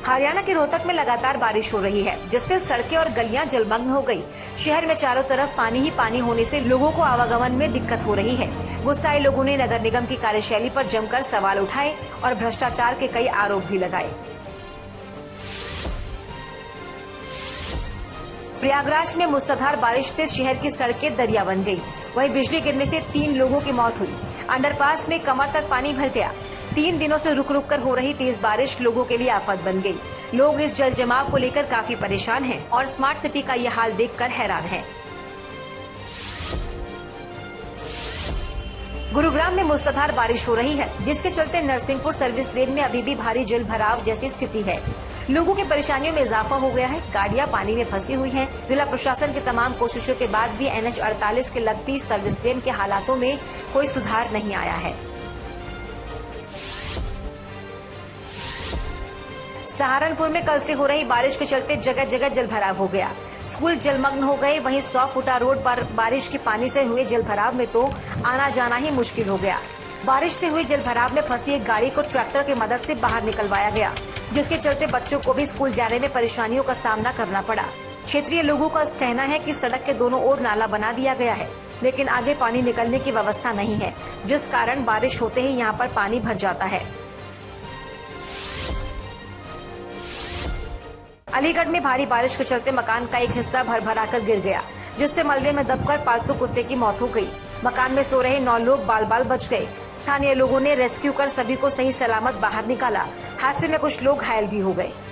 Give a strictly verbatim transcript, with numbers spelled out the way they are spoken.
हरियाणा के रोहतक में लगातार बारिश हो रही है, जिससे सड़कें और गलियां जलमग्न हो गई। शहर में चारों तरफ पानी ही पानी होने से लोगों को आवागमन में दिक्कत हो रही है। गुस्साए लोगों ने नगर निगम की कार्यशैली पर जमकर सवाल उठाए और भ्रष्टाचार के कई आरोप भी लगाए। प्रयागराज में मूसलाधार बारिश से शहर की सड़कें दरिया बन गई। वहीं बिजली गिरने से तीन लोगों की मौत हुई। अंडरपास में कमर तक पानी भर गया। तीन दिनों से रुक रुक कर हो रही तेज बारिश लोगों के लिए आफत बन गई। लोग इस जल जमाव को लेकर काफी परेशान हैं और स्मार्ट सिटी का ये हाल देखकर हैरान हैं। गुरुग्राम में मूसलाधार बारिश हो रही है, जिसके चलते नरसिंहपुर सर्विस लेन में अभी भी भारी जल भराव जैसी स्थिति है। लोगों की परेशानियों में इजाफा हो गया है। गाड़ियां पानी में फंसी हुई हैं। जिला प्रशासन की तमाम कोशिशों के बाद भी एन एच अड़तालीस के लगती सर्विस लेन के हालातों में कोई सुधार नहीं आया है। सहारनपुर में कल से हो रही बारिश के चलते जगह जगह जल भराव हो गया। स्कूल जलमग्न हो गए। वहीं सौ फुटा रोड पर बारिश के पानी से हुए जल भराव में तो आना जाना ही मुश्किल हो गया। बारिश से हुई जल भराव में फंसी एक गाड़ी को ट्रैक्टर की मदद से बाहर निकलवाया गया, जिसके चलते बच्चों को भी स्कूल जाने में परेशानियों का सामना करना पड़ा। क्षेत्रीय लोगों का कहना है कि सड़क के दोनों ओर नाला बना दिया गया है, लेकिन आगे पानी निकलने की व्यवस्था नहीं है, जिस कारण बारिश होते ही यहाँ पर पानी भर जाता है। अलीगढ़ में भारी बारिश के चलते मकान का एक हिस्सा भर भरा कर गिर गया, जिससे मलबे में दबकर पालतू कुत्ते की मौत हो गई। मकान में सो रहे नौ लोग बाल बाल बच गए। स्थानीय लोगों ने रेस्क्यू कर सभी को सही सलामत बाहर निकाला। हादसे में कुछ लोग घायल भी हो गए।